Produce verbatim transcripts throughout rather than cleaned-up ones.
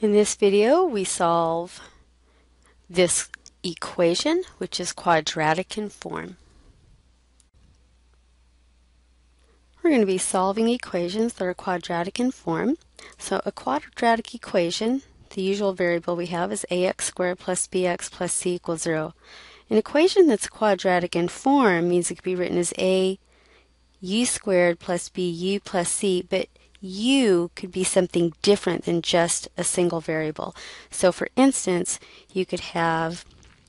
In this video, we solve this equation, which is quadratic in form. We're going to be solving equations that are quadratic in form. So a quadratic equation, the usual variable we have is ax squared plus bx plus c equals zero. An equation that's quadratic in form means it could be written as a u squared plus bu plus c, but u could be something different than just a single variable. So for instance, you could have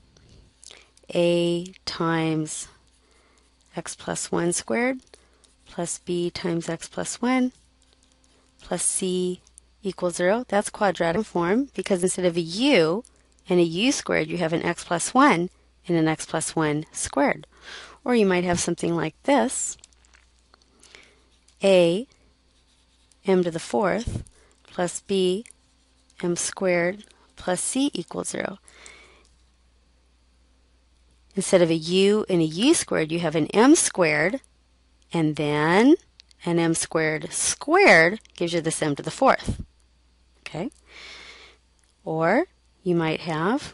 a times x plus one squared plus b times x plus one plus c equals zero. That's quadratic form because instead of a u and a u squared, you have an x plus one and an x plus one squared. Or you might have something like this. A m to the fourth plus b m squared plus c equals zero. Instead of a u and a u squared, you have an m squared, and then an m squared squared gives you this m to the fourth. Okay? Or you might have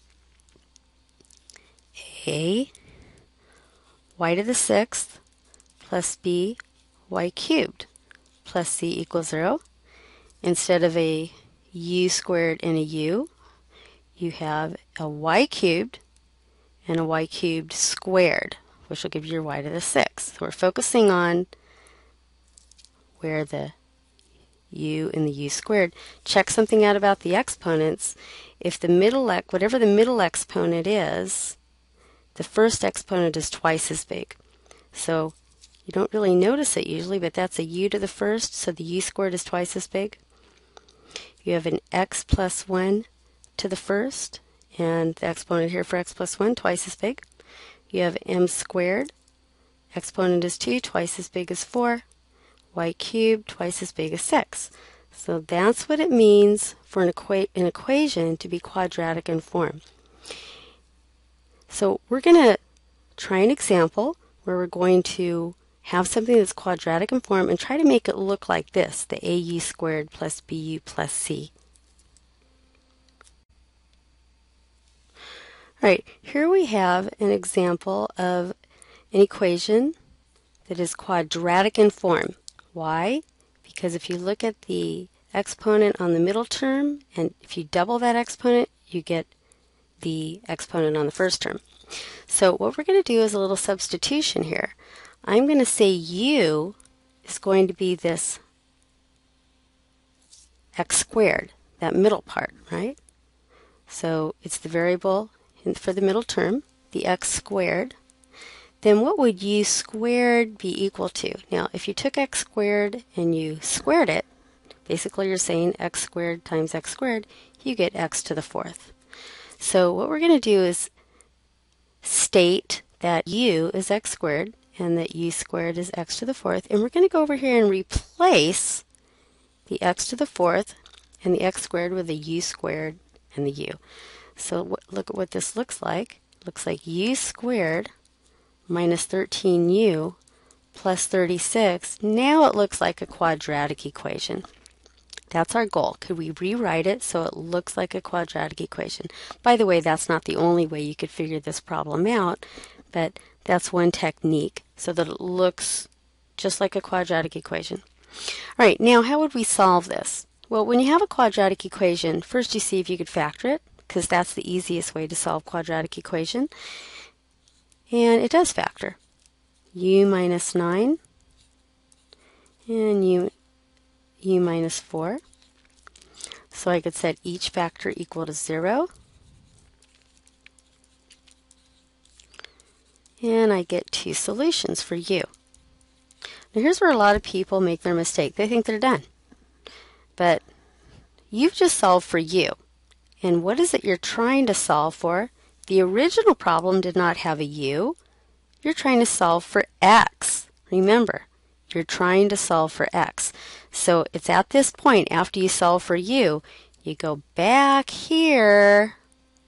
a y to the sixth plus b y cubed plus c equals zero. Instead of a u squared and a u, you have a y cubed and a y cubed squared, which will give you your y to the sixth. So we're focusing on where the u and the u squared. Check something out about the exponents. If the middle, whatever the middle exponent is, the first exponent is twice as big. So you don't really notice it usually, but that's a u to the first, so the u squared is twice as big. You have an x plus one to the first, and the exponent here for x plus one, twice as big. You have m squared, exponent is two, twice as big as four. Y cubed, twice as big as six. So that's what it means for an, equa an equation to be quadratic in form. So we're going to try an example where we're going to have something that's quadratic in form and try to make it look like this, the a u squared plus b u plus c. All right, here we have an example of an equation that is quadratic in form. Why? Because if you look at the exponent on the middle term, and if you double that exponent, you get the exponent on the first term. So what we're going to do is a little substitution here. I'm going to say u is going to be this x squared, that middle part, right? So it's the variable in, for the middle term, the x squared. Then what would u squared be equal to? Now, if you took x squared and you squared it, basically you're saying x squared times x squared, you get x to the fourth. So what we're going to do is state that u is x squared and that u squared is x to the fourth, and we're going to go over here and replace the x to the fourth and the x squared with the u squared and the u. So look at what this looks like. It looks like u squared minus thirteen u plus thirty-six. Now it looks like a quadratic equation. That's our goal. Could we rewrite it so it looks like a quadratic equation? By the way, that's not the only way you could figure this problem out, but that's one technique so that it looks just like a quadratic equation. All right, now how would we solve this? Well, when you have a quadratic equation, first you see if you could factor it, because that's the easiest way to solve quadratic equation. And it does factor. U minus nine and u, u minus four. So I could set each factor equal to zero. And I get two solutions for u. Now here's where a lot of people make their mistake. They think they're done. But you've just solved for u. And what is it you're trying to solve for? The original problem did not have a u. You're trying to solve for x. Remember, you're trying to solve for x. So it's at this point, after you solve for u, you go back here,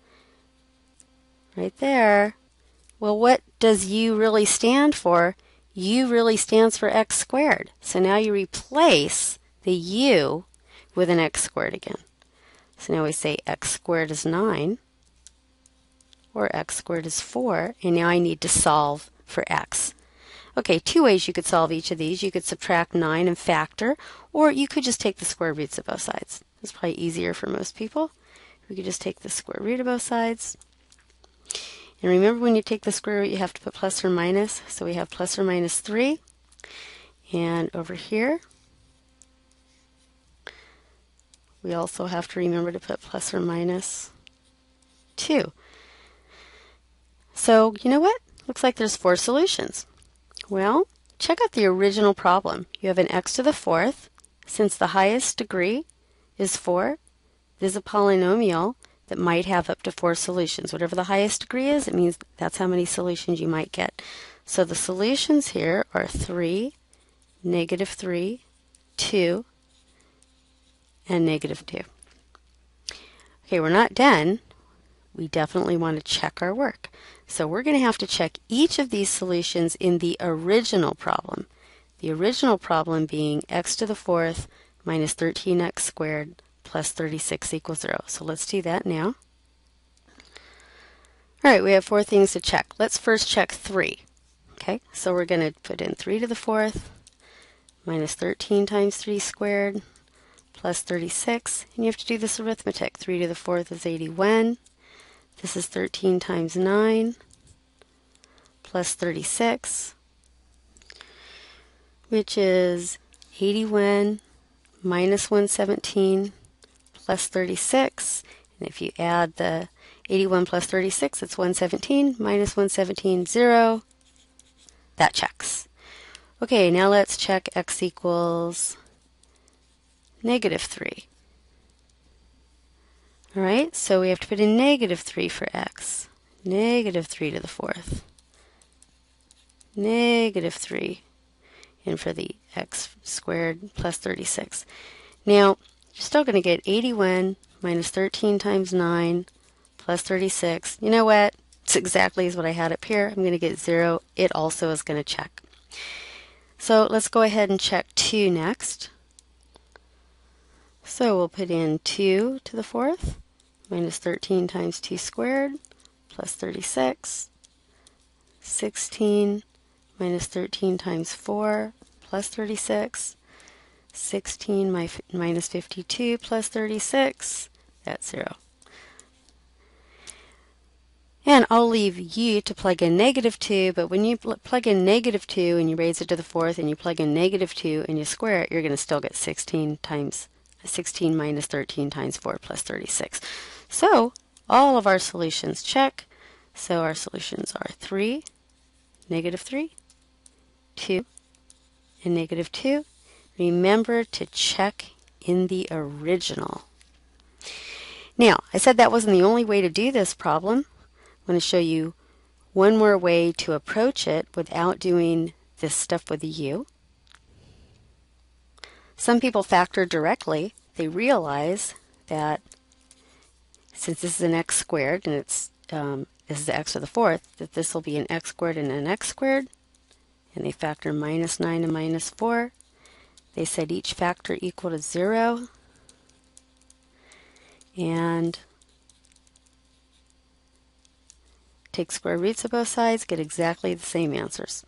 right there. Well, what does u really stand for? U really stands for x squared. So now you replace the u with an x squared again. So now we say x squared is nine, or x squared is four, and now I need to solve for x. Okay, two ways you could solve each of these. You could subtract nine and factor, or you could just take the square roots of both sides. It's probably easier for most people. We could just take the square root of both sides. And remember, when you take the square root, you have to put plus or minus. So we have plus or minus three. And over here, we also have to remember to put plus or minus two. So, you know what? Looks like there's four solutions. Well, check out the original problem. You have an x to the fourth. Since the highest degree is four, this is a polynomial that might have up to four solutions. Whatever the highest degree is, it means that's how many solutions you might get. So the solutions here are three, negative three, two, and negative two. Okay, we're not done. We definitely want to check our work. So we're going to have to check each of these solutions in the original problem. The original problem being x to the fourth minus thirteen x squared plus thirty-six equals zero. So let's do that now. All right, we have four things to check. Let's first check three. Okay, so we're going to put in three to the fourth minus thirteen times three squared plus thirty-six. And you have to do this arithmetic. three to the fourth is eighty-one. This is thirteen times nine plus thirty-six, which is eighty-one minus one hundred seventeen plus thirty-six. And if you add the eighty-one plus thirty-six, it's one hundred seventeen minus one hundred seventeen, zero. That checks. Okay, now let's check x equals negative three. All right, so we have to put in negative three for x. Negative three to the fourth. Negative three. And for the x squared plus thirty-six. Now, you're still going to get eighty-one minus thirteen times nine plus thirty-six. You know what? It's exactly as what I had up here. I'm going to get zero. It also is going to check. So let's go ahead and check two next. So we'll put in two to the fourth minus thirteen times two squared plus thirty-six. sixteen minus thirteen times four plus thirty-six. sixteen minus fifty-two plus thirty-six. That's zero. And I'll leave you to plug in negative two, but when you pl plug in negative two and you raise it to the fourth and you plug in negative two and you square it, you're going to still get sixteen times sixteen minus thirteen times four plus thirty-six. So all of our solutions check. So our solutions are three, negative three, two, and negative two. Remember to check in the original. Now, I said that wasn't the only way to do this problem. I'm going to show you one more way to approach it without doing this stuff with the u. Some people factor directly. They realize that since this is an x squared and it's um, this is the x to the fourth, that this will be an x squared and an x squared. And they factor minus nine and minus four. They said each factor equal to zero. And take square roots of both sides, get exactly the same answers.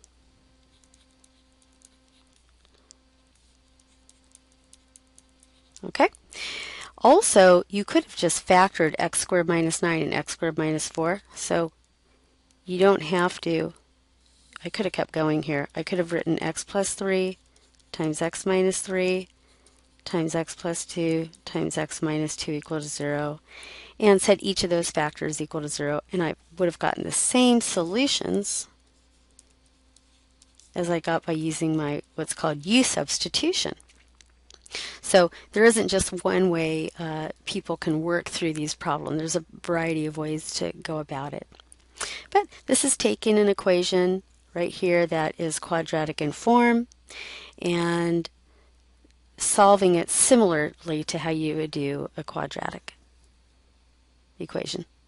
Okay? Also, you could have just factored x squared minus nine and x squared minus four, so you don't have to. I could have kept going here. I could have written x plus three times x minus three times x plus two times x minus two equal to zero, and set each of those factors equal to zero, and I would have gotten the same solutions as I got by using my what's called u substitution. So there isn't just one way uh, people can work through these problems. There's a variety of ways to go about it. But this is taking an equation right here that is quadratic in form and solving it similarly to how you would do a quadratic equation.